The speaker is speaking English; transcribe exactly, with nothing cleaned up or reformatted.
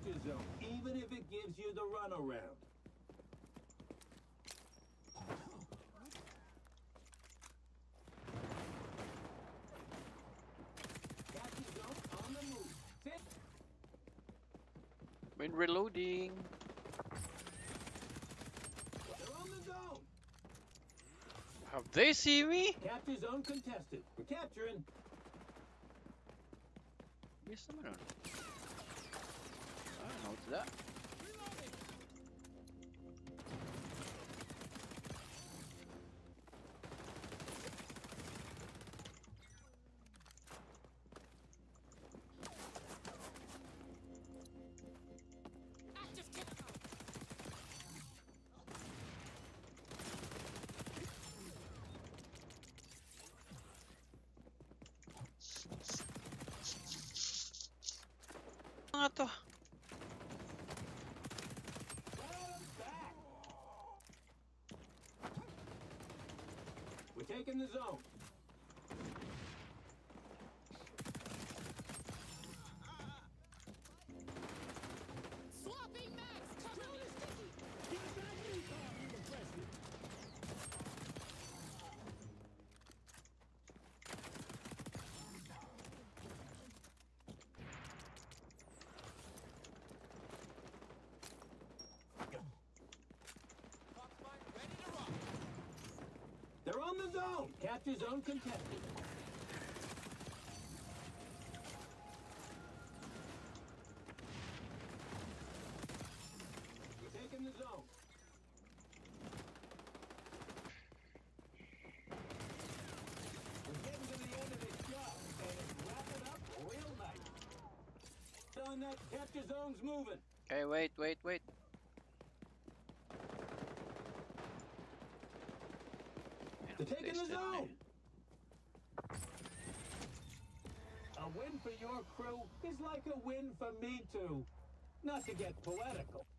capture zone, even if it gives you the runaround. Capture zone on the move. Sit. When reloading. They're on the zone. Have they seen me? Capture zone contested. We're capturing. Yes, I don't know. I don't know what's that. Ano to? We're taking the zone. Swapping max cover. They're on the zone. Capture zone contested. We're taking the zone. We're getting to the end of this job, and it's wrapping up real nice. On that capture zone's moving. Okay, wait, wait, wait. They're taking the They still zone. need- A win for your crew is like a win for me too. Not to get poetical.